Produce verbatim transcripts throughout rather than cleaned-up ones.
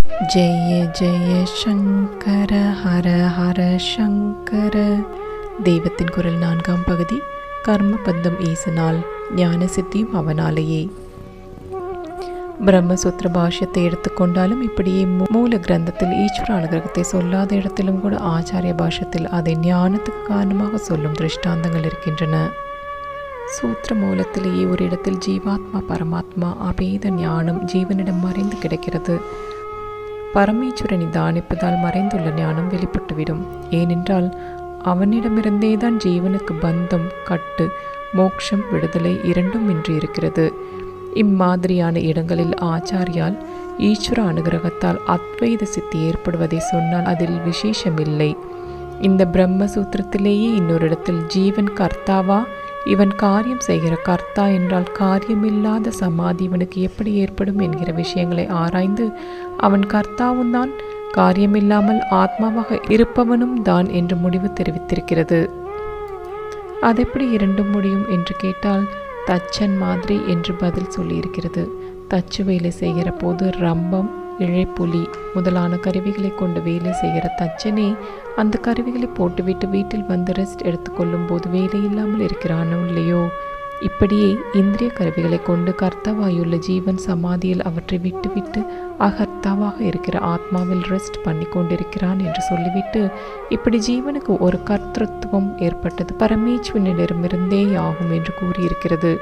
ஜெய ஜெய சங்கர ஹர ஹர சங்கர. தெய்வத்தின் குரல் நான்காம் பகுதி. கர்மபந்தம் ஈசனால் ஞான சித்தியும் அவனாலேயே. பிரம்மசூத்திர பாஷ்யத்தை எடுத்துக்கொண்டாலும் இப்படியே மூல கிரந்தத்தில் ஈஸ்வர அனுகிரகத்தை சொல்லாத இடத்திலும் கூட ஆச்சாரிய பாஷ்யத்தில் அதை ஞானத்துக்கு காரணமாக சொல்லும் திருஷ்டாந்தங்கள் இருக்கின்றன. சூத்திர மூலத்திலேயே ஒரு இடத்தில் ஜீவாத்மா பரமாத்மா அபேத ஞானம் ஜீவனிடம் மறைந்து கிடக்கிறது. பரமேஸ்வரனை தானிப்பதால் மறைந்துள்ள ஞானம் வெளிப்பட்டுவிடும். ஏனென்றால் அவனிடமிருந்தே தான் ஜீவனுக்கு பந்தம், கட்டு, மோட்சம், விடுதலை இரண்டும் இன்றி இருக்கிறது. இம்மாதிரியான இடங்களில் ஆச்சாரியால் ஈஸ்வர அனுகிரகத்தால் அத்வைத சித்தி ஏற்படுவதை சொன்னால் அதில் விசேஷமில்லை. இந்த பிரம்மசூத்திரத்திலேயே இன்னொரு இடத்தில் ஜீவன் கர்த்தாவா, இவன் காரியம் செய்கிற கர்த்தா என்றால் காரியமில்லாத சமாதி இவனுக்கு எப்படி ஏற்படும் என்கிற விஷயங்களை ஆராய்ந்து அவன் கர்த்தாவும் தான், காரியமில்லாமல் ஆத்மாவாக இருப்பவனும் தான் என்று முடிவு தெரிவித்திருக்கிறது. அதெப்படி இரண்டும் முடியும் என்று கேட்டால் தச்சன் மாதிரி என்று பதில் சொல்லியிருக்கிறது. தச்சு வேலை செய்கிற போது ரம்பம், இழைப்புலி முதலான கருவிகளை கொண்டு வேலை செய்கிற தச்சனே அந்த கருவிகளை போட்டுவிட்டு வீட்டில் வந்து ரெஸ்ட் எடுத்துக்கொள்ளும் போது வேலை இல்லாமல் இருக்கிறானோ இல்லையோ, இப்படியே இந்திரிய கருவிகளை கொண்டு கர்த்தாவாயுள்ள ஜீவன் சமாதியில் அவற்றை விட்டுவிட்டு அகர்த்தாவாக இருக்கிற ஆத்மாவில் ரெஸ்ட் பண்ணி கொண்டிருக்கிறான் என்று சொல்லிவிட்டு, இப்படி ஜீவனுக்கு ஒரு கர்த்தத்துவம் ஏற்பட்டது பரமேஸ்வரனிடமிருந்தே ஆகும் என்று கூறியிருக்கிறது.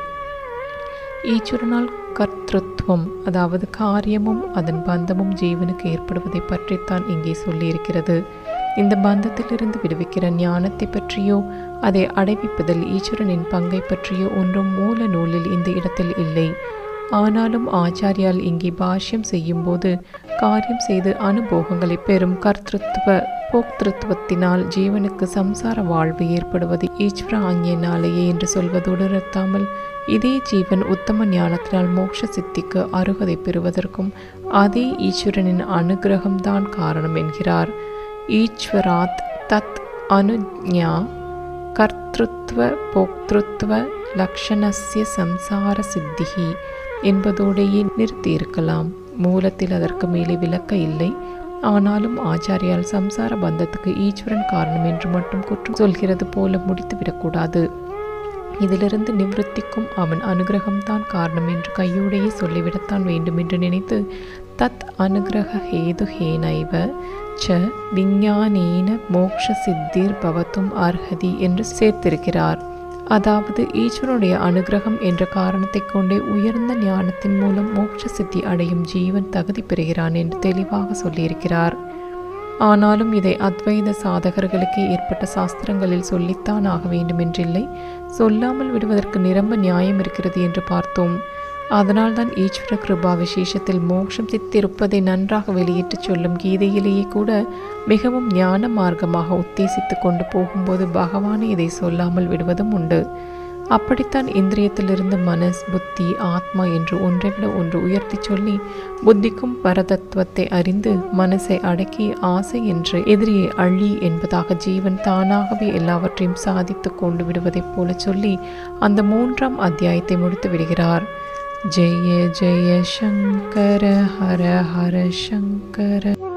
ஈஸ்வரனால் கர்த்தத்துவம், அதாவது காரியமும் அதன் பந்தமும் ஜீவனுக்கு ஏற்படுவதை பற்றித்தான் இங்கே சொல்லியிருக்கிறது. இந்த பந்தத்திலிருந்து விடுவிக்கிற ஞானத்தை பற்றியோ அதை அடைவிப்பதில் ஈஸ்வரனின் பங்கை பற்றியோ ஒன்றும் மூல நூலில் இந்த இடத்தில் இல்லை. ஆனாலும் ஆச்சாரியால் இங்கே பாஷ்யம் செய்யும் போது காரியம் செய்து அனுபோகங்களை பெறும் கர்த்தத்துவ போக்திருத்துவத்தினால் ஜீவனுக்கு சம்சார வாழ்வு ஏற்படுவது ஈஸ்வர ஆஞ்ஞையினாலேயே என்று சொல்வதோடு நிறுத்தாமல், இதே ஜீவன் உத்தம ஞானத்தினால் மோட்ச சித்திக்கு அருகதை பெறுவதற்கும் அதே ஈஸ்வரனின் அனுகிரகம்தான் காரணம் என்கிறார். ஈஸ்வராத் தத் அனுஜ்ஞா கர்த்திருத்வ போக்திருத்வ லக்ஷணஸ்ய சம்சார சித்திஹி என்பதோடையே நிறுத்தியிருக்கலாம். மூலத்தில் அதற்கு மேலே விளக்க இல்லை. ஆனாலும் ஆச்சாரியால் சம்சார பந்தத்துக்கு ஈஸ்வரன் காரணம் என்று மட்டும் குற்றம் சொல்கிறது போல முடித்துவிடக்கூடாது. இதிலிருந்து நிவர்த்திக்கும் அவன் அனுகிரகம்தான் காரணம் என்று கையோடையே சொல்லிவிடத்தான் வேண்டும் என்று நினைத்து தத் அனுகிரக ஹேது ஹேனைவ ச விஞ்ஞானேன மோக்ஷ சித்திர் பவத்தும் அர்ஹதி என்று சேர்த்திருக்கிறார். அதாவது ஈஸ்வரனுடைய அனுகிரகம் என்ற காரணத்தை கொண்டே உயர்ந்த ஞானத்தின் மூலம் மோட்ச சித்தி அடையும் ஜீவன் தகுதி பெறுகிறான் என்று தெளிவாக சொல்லியிருக்கிறார். ஆனாலும் இதை அத்வைத சாதகர்களுக்கே ஏற்பட்ட சாஸ்திரங்களில் சொல்லித்தான் ஆக வேண்டுமென்றில்லை. சொல்லாமல் விடுவதற்கு நிரம்ப நியாயம் இருக்கிறது என்று பார்த்தோம். அதனால்தான் ஈஸ்வர கிருபா விசேஷத்தில் மோட்சம் சித்திருப்பதை நன்றாக வெளியிட்டு சொல்லும் கீதையிலேயே கூட மிகவும் ஞான மார்க்கமாக உத்தேசித்து கொண்டு போகும்போது பகவானே இதை சொல்லாமல் விடுவதும் உண்டு. அப்படித்தான் இந்திரியத்திலிருந்து மனஸ், புத்தி, ஆத்மா என்று ஒன்றை விட ஒன்று உயர்த்தி சொல்லி புத்திக்கும் பரதத்துவத்தை அறிந்து மனசை அடக்கி ஆசை என்று எதிரியை அழி என்பதாக ஜீவன் தானாகவே எல்லாவற்றையும் சாதித்து கொண்டு விடுவதைப் போல சொல்லி அந்த மூன்றாம் அத்தியாயத்தை முடித்து விடுகிறார். ஜெய ஜெய சங்கர ஹர ஹர சங்கர.